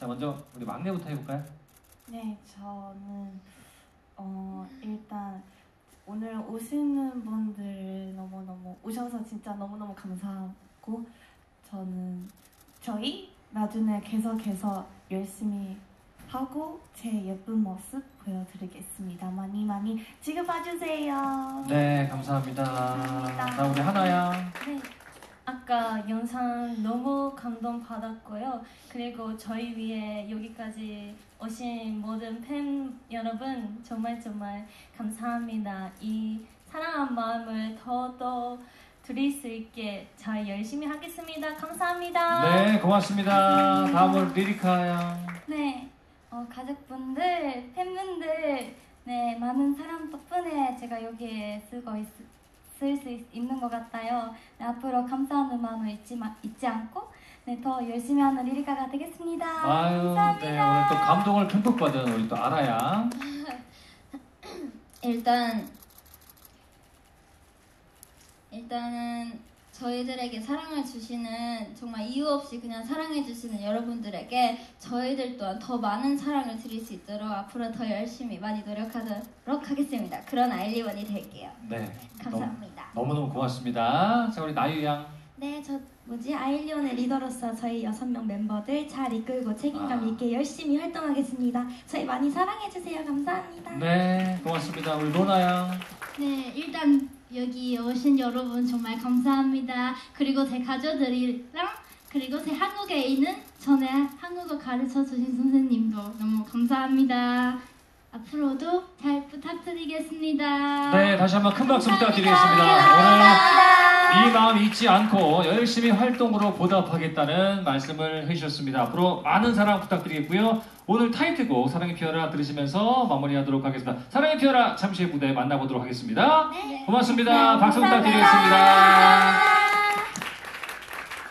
자, 먼저 우리 막내부터 해볼까요? 네, 저는 일단 오늘 오시는 분들 너무너무 오셔서 진짜 너무너무 감사하고 저희 나중에 계속해서 열심히 하고 제 예쁜 모습 보여드리겠습니다. 많이 많이 지켜봐주세요. 네, 감사합니다. 자, 우리 하나야. 네, 아까 영상 너무 감동받았고요. 그리고 저희 위해 여기까지 오신 모든 팬 여러분 정말 감사합니다. 이 사랑한 마음을 더 드릴 수 있게 잘 열심히 하겠습니다. 감사합니다. 네, 고맙습니다. 다음으로 리리카 양. 네, 가족분들, 팬분들, 네, 많은 사랑 덕분에 제가 여기에 쓸 수 있는 것 같아요. 네, 앞으로 감사하는 마음을 잊지 않고 네, 더 열심히 하는 리리카가 되겠습니다. 아유, 감사합니다. 네, 오늘 또 감동을 듬뿍 받은 우리 또 아라야. 일단은 저희들에게 사랑을 주시는 정말 이유 없이 그냥 사랑해 주시는 여러분들에게 저희들 또한 더 많은 사랑을 드릴 수 있도록 앞으로 더 열심히 많이 노력하도록 하겠습니다. 그런 아일리원이 될게요. 네, 감사합니다. 너무너무 고맙습니다. 자, 우리 나유 양. 네, 아일리온의 리더로서 저희 6명 멤버들 잘 이끌고 책임감 있게 열심히 활동하겠습니다. 저희 많이 사랑해주세요. 감사합니다. 네, 고맙습니다. 우리 로나 양. 네, 일단 여기 오신 여러분 정말 감사합니다. 그리고 제 가족들이랑 그리고 제 한국에 있는 전에 한국어 가르쳐 주신 선생님도 너무 감사합니다. 앞으로도 잘 부탁드리겠습니다. 네, 다시 한번 큰 박수 부탁드리겠습니다. 오늘 이 마음 잊지 않고 열심히 활동으로 보답하겠다는 말씀을 해주셨습니다. 앞으로 많은 사랑 부탁드리겠고요. 오늘 타이틀곡 사랑이 피어라 들으시면서 마무리하도록 하겠습니다. 사랑이 피어라 잠시 후에 무대 만나보도록 하겠습니다. 고맙습니다. 박수 부탁드리겠습니다.